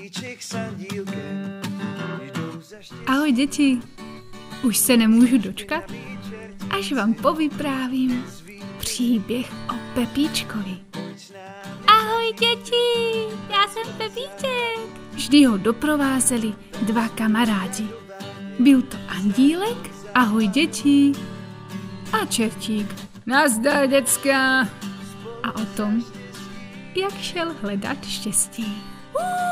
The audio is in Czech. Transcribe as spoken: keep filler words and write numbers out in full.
Ahoj děti, už se nemůžu dočkat, až vám povyprávím příběh o Pepíčkovi. Ahoj děti, já jsem Pepíček. Vždy ho doprovázeli dva kamarádi. Byl to Andílek, ahoj děti, a Čertík, nazdar děcka. A o tom, jak šel hledat štěstí.